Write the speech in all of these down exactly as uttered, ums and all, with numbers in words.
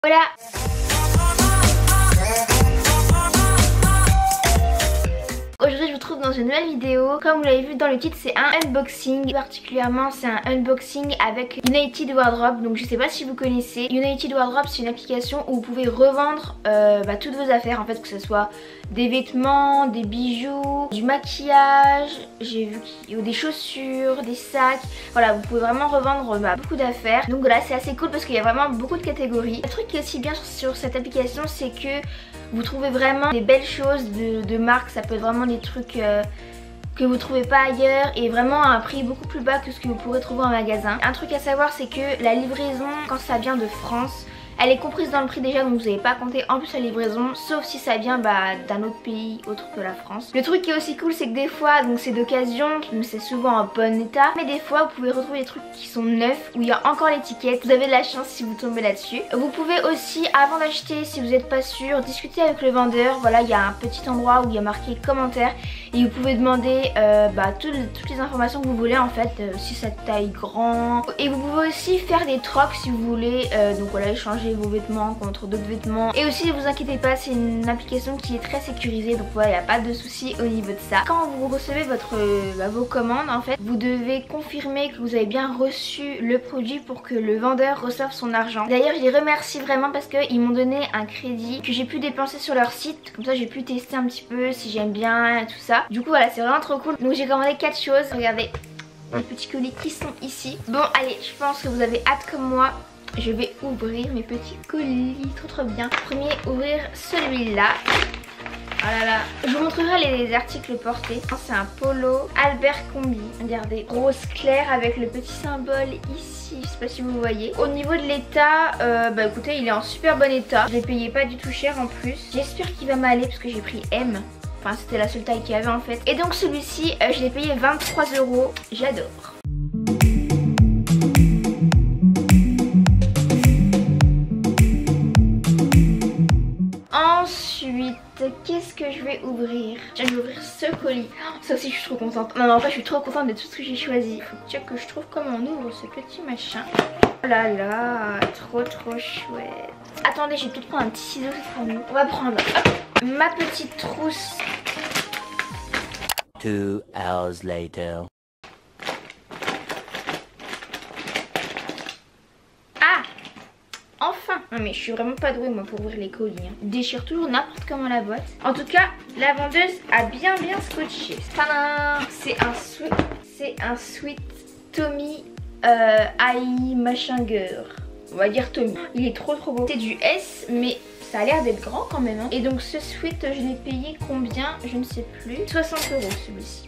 Voilà. Aujourd'hui je vous retrouve dans une nouvelle vidéo. Comme vous l'avez vu dans le titre, c'est un unboxing. Particulièrement c'est un unboxing avec United Wardrobe. Donc je sais pas si vous connaissez. United Wardrobe, c'est une application où vous pouvez revendre euh, bah, toutes vos affaires en fait, que ce soit des vêtements, des bijoux, du maquillage, j'ai vu qu'il y a des chaussures, des sacs. Voilà, vous pouvez vraiment revendre bah, beaucoup d'affaires. Donc voilà, c'est assez cool parce qu'il y a vraiment beaucoup de catégories. Le truc qui est aussi bien sur, sur cette application, c'est que vous trouvez vraiment des belles choses de, de marque. Ça peut être vraiment des trucs euh, que vous trouvez pas ailleurs et vraiment à un prix beaucoup plus bas que ce que vous pourrez trouver en magasin. Un truc à savoir, c'est que la livraison, quand ça vient de France, elle est comprise dans le prix déjà, donc vous n'avez pas compté en plus la livraison, sauf si ça vient bah, d'un autre pays autre que la France. Le truc qui est aussi cool, c'est que des fois, donc c'est d'occasion, mais c'est souvent en bon état, mais des fois vous pouvez retrouver des trucs qui sont neufs, où il y a encore l'étiquette. Vous avez de la chance si vous tombez là-dessus. Vous pouvez aussi, avant d'acheter, si vous n'êtes pas sûr, discuter avec le vendeur. Voilà, il y a un petit endroit où il y a marqué commentaire et vous pouvez demander euh, bah, tout, toutes les informations que vous voulez en fait, euh, si ça taille grand. Et vous pouvez aussi faire des trocs si vous voulez, euh, donc voilà, échanger vos vêtements contre d'autres vêtements. Et aussi ne vous inquiétez pas, c'est une application qui est très sécurisée, donc voilà, il n'y a pas de souci au niveau de ça. Quand vous recevez votre, bah, vos commandes en fait, vous devez confirmer que vous avez bien reçu le produit pour que le vendeur reçoive son argent. D'ailleurs je les remercie vraiment parce qu'ils m'ont donné un crédit que j'ai pu dépenser sur leur site, comme ça j'ai pu tester un petit peu si j'aime bien et tout ça. Du coup voilà, c'est vraiment trop cool. Donc j'ai commandé quatre choses, regardez les petits colis qui sont ici. Bon allez, je pense que vous avez hâte comme moi. Je vais ouvrir mes petits colis, trop trop bien. Premier, ouvrir celui-là. Oh là là. Je vous montrerai les articles portés. C'est un polo Albert Combi. Regardez, rose clair avec le petit symbole ici. Je sais pas si vous voyez. Au niveau de l'état, euh, bah écoutez, il est en super bon état. Je l'ai payé pas du tout cher en plus. J'espère qu'il va m'aller parce que j'ai pris M. Enfin c'était la seule taille qu'il y avait en fait. Et donc celui-ci, euh, je l'ai payé vingt-trois euros. J'adore. Ensuite, qu'est-ce que je vais ouvrir? Je vais ouvrir ce colis. Oh, ça aussi je suis trop contente. Non, non, en fait je suis trop contente de tout ce que j'ai choisi. Il faut que je trouve comment on ouvre ce petit machin. Oh là là, trop trop chouette. Attendez, je vais peut-être prendre un petit ciseau cette fois. On va prendre hop, ma petite trousse. Two hours later. Enfin! Non mais je suis vraiment pas douée moi pour ouvrir les colis. Hein. Je déchire toujours n'importe comment la boîte. En tout cas, la vendeuse a bien bien scotché. Tadam! C'est un sweet, c'est un sweet Tommy euh, Ai machin girl. On va dire Tommy. Il est trop trop beau. C'est du S mais ça a l'air d'être grand quand même. Hein. Et donc ce sweat, je l'ai payé combien? Je ne sais plus. soixante euros celui-ci.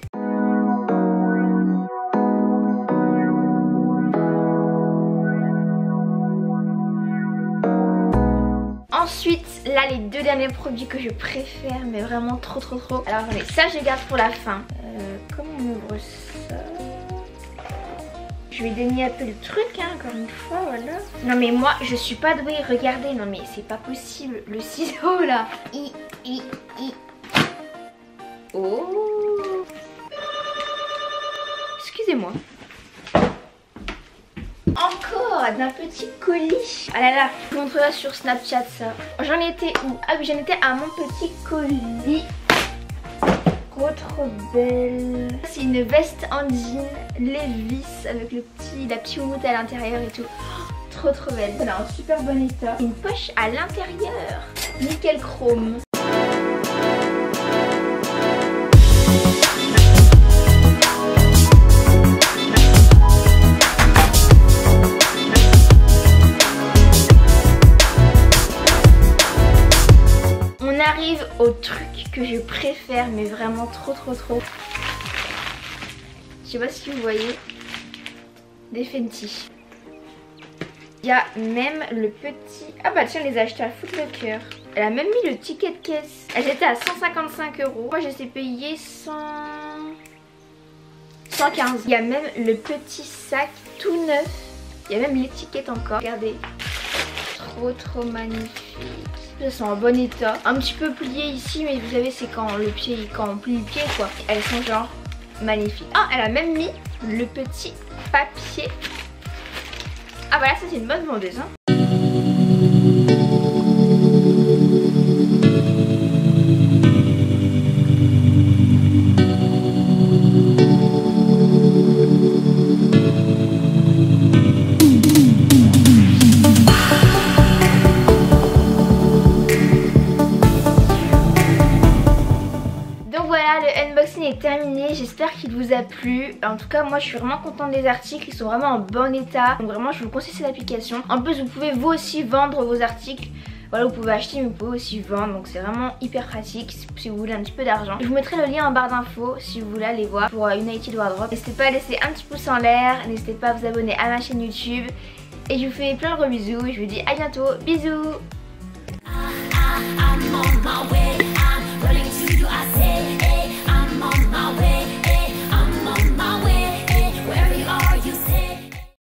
Ensuite, là les deux derniers produits que je préfère, mais vraiment trop trop trop. Alors attendez, ça je garde pour la fin. Euh, comment on ouvre ça? Je vais dénier un peu le truc, hein, encore une fois, voilà. Non mais moi je suis pas douée, regardez, non mais c'est pas possible, le ciseau là. I, I, I. Oh. Excusez-moi. Encore d'un petit colis. Ah là là, je vous montrerai sur Snapchat ça. J'en étais où? Ah oui, j'en étais à mon petit colis. Trop trop belle. C'est une veste en jean Levi's avec le petit, la petite moumoute à l'intérieur et tout. Oh, trop trop belle. Elle est en super bon état. Une poche à l'intérieur. Nickel chrome. Arrive au truc que je préfère, mais vraiment trop trop trop. Je sais pas si vous voyez, des Fenty. Il y a même le petit... Ah bah tiens, les ai achetés à Foot Locker. Elle a même mis le ticket de caisse. Elles étaient à cent cinquante-cinq euros. Moi je les ai payées cent quinze. Il y a même le petit sac tout neuf. Il y a même l'étiquette encore. Regardez. Trop trop magnifique. Elles sont en bon état. Un petit peu pliées ici, mais vous savez c'est quand le pied, quand on plie le pied quoi. Elles sont genre magnifiques. Ah, elle a même mis le petit papier. Ah voilà, ça c'est une bonne vendeuse hein. vous a plu. En tout cas moi je suis vraiment contente des articles, ils sont vraiment en bon état. Donc vraiment je vous conseille cette application. En plus vous pouvez vous aussi vendre vos articles. Voilà, vous pouvez acheter mais vous pouvez aussi vendre, donc c'est vraiment hyper pratique si vous voulez un petit peu d'argent. Je vous mettrai le lien en barre d'infos si vous voulez aller voir pour United Wardrobe. N'hésitez pas à laisser un petit pouce en l'air, n'hésitez pas à vous abonner à ma chaîne YouTube. Et je vous fais plein de gros bisous, je vous dis à bientôt, bisous.